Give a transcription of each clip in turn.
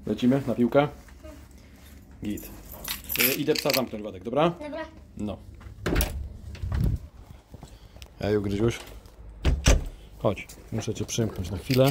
Lecimy na piłkę? Git. Idę psa zamknąć, Władek, dobra? Dobra. No. Eju, Gryziuś. Chodź, muszę cię przymknąć na chwilę.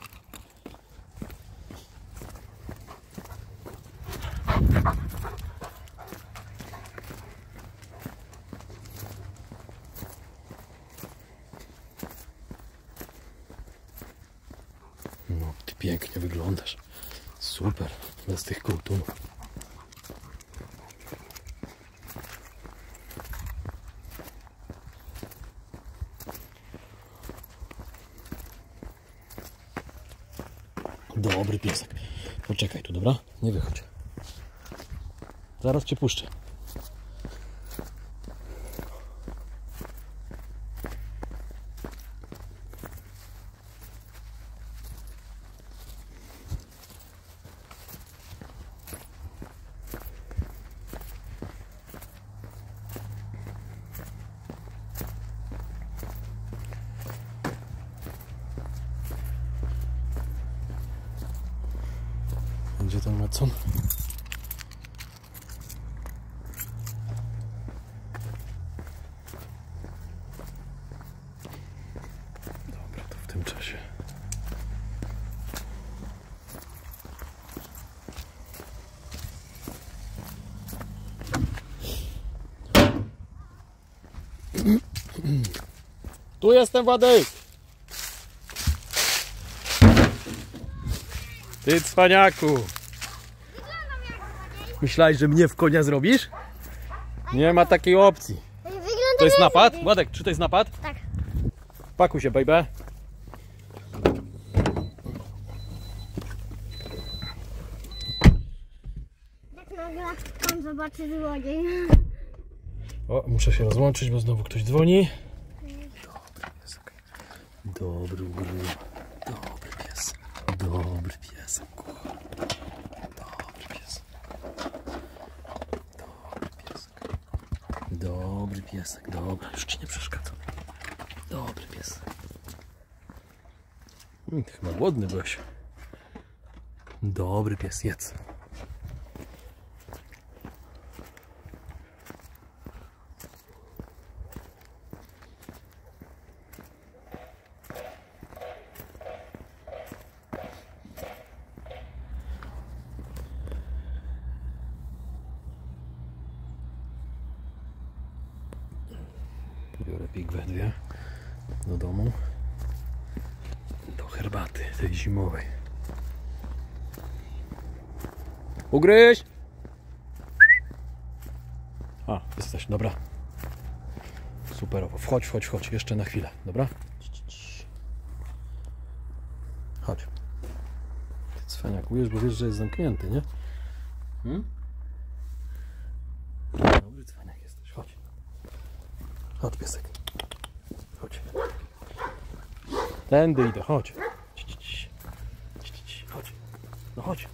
No, ty pięknie wyglądasz. Super, bez tych kołtunów. Dobry piesek. Poczekaj tu, dobra? Nie wychodź. Zaraz cię puszczę. Gdzie ten Metson? Dobra, to w tym czasie. Tu jestem, Władek! Ty cwaniaku! Myślałeś, że mnie w konia zrobisz? Nie ma takiej opcji. To jest napad? Władek, czy to jest napad? Tak. Pakuj się, baby. Tak nagle on zobaczy złodziej. O, muszę się rozłączyć, bo znowu ktoś dzwoni. Dobry piesek. Dobry ugrywa. Dobry pies. Dobry piesek, kochany. Dobry piesek. Dobry piesek. Dobry piesek. Dobra, już ci nie przeszkadzam. Dobry piesek. Chyba głodny byłeś. Dobry pies, jedz. Biorę pigwę dwie do domu, do herbaty tej zimowej. Ugryź! A, jesteś, dobra. Superowo. Wchodź, jeszcze na chwilę, dobra? Chodź. Ty cwaniakujesz, bo wiesz, że jest zamknięty, nie? Dobry cwaniak jesteś, chodź. Chodź, piesek. Chodź. Tędy idę, chodź. Chodź. No chodź.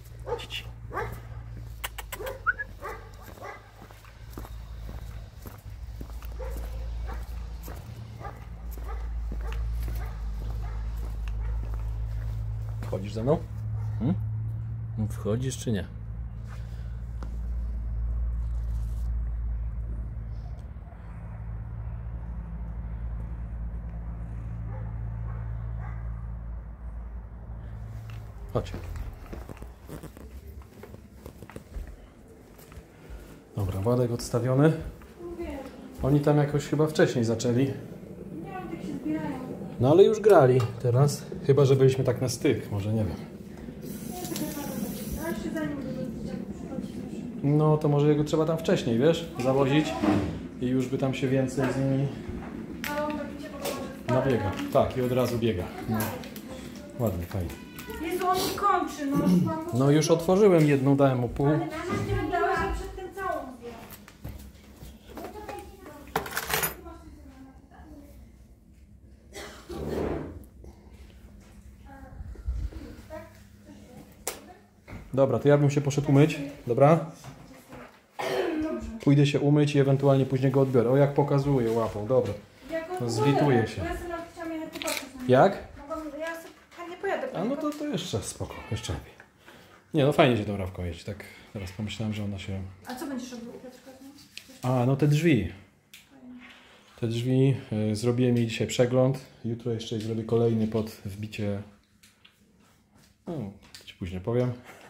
Wchodzisz ze mną? No wchodzisz czy nie? Chodź. Dobra, Władek odstawiony. Oni tam jakoś chyba wcześniej zaczęli. No ale już grali teraz. Chyba, że byliśmy tak na styk, może nie wiem. No to może jego trzeba tam wcześniej, wiesz, zawozić i już by tam się więcej z nimi nabiega. Tak, i od razu biega. No. Ładnie, fajnie. Jezu, on mi kończy, no. No już otworzyłem jedną, dałem mu pół. Ale na razie nie dałeś, że przedtem całą zdjęłam. Dobra, to ja bym się poszedł umyć, dobra? Pójdę się umyć i ewentualnie później go odbiorę. O, jak pokazuje łapą, dobra. No, zlituję się. Jak? Ja sobie chętnie pojadę. A no to jeszcze spoko, jeszcze lepiej. Nie, no fajnie się tą Rawką jeździ, tak teraz pomyślałem, że ona się... A co będziesz robił u Piotrka? A, no te drzwi. Te drzwi, zrobiłem jej dzisiaj przegląd. Jutro jeszcze jej zrobię kolejny pod wbicie. No, ci później powiem.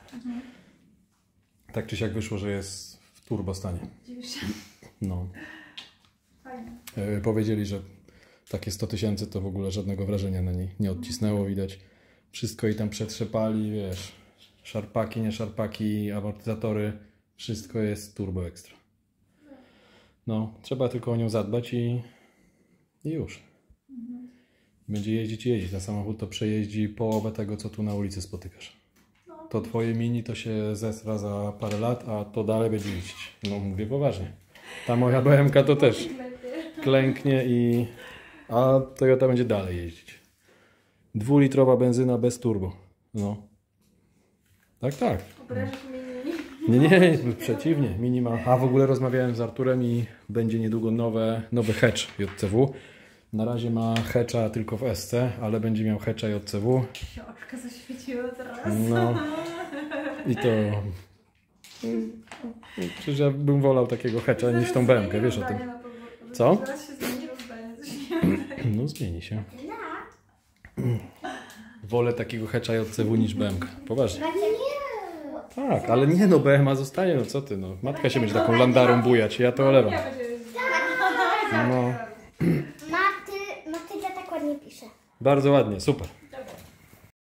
Tak czy siak wyszło, że jest w turbo stanie. Dziwisz się? No. Fajnie. Powiedzieli, że takie 100 000 to w ogóle żadnego wrażenia na niej nie odcisnęło, widać. Wszystko jej tam przetrzepali, wiesz. Szarpaki, nie szarpaki, amortyzatory. Wszystko jest turbo ekstra. No, trzeba tylko o nią zadbać i już. Będzie jeździć. Na samochód to przejeździ połowę tego, co tu na ulicy spotykasz. To twoje mini to się zesra za parę lat, a to dalej będzie jeździć. No, mówię poważnie. Ta moja BMK to też klęknie a Toyota będzie dalej jeździć. 2-litrowa benzyna bez turbo. No. Tak. Obrażasz mini. Nie, przeciwnie. Mini ma... A w ogóle rozmawiałem z Arturem i będzie niedługo nowy hatch JCW. Na razie ma hatcha tylko w SC, ale będzie miał hatcha JCW. Oczka zaświeciło teraz. No. I to... Przecież ja bym wolał takiego hatcha niż tą BMK, wiesz o tym. Co? Zaraz się zmieni rozdanie. No zmieni się. Wolę takiego hatcha JCW niż BMK. Poważnie. Tak, ale nie no, BMA zostanie, no co ty, no. Matka się będzie taką landarą bujać, ja to olewam. No. Matyga tak ładnie pisze. Bardzo ładnie, super.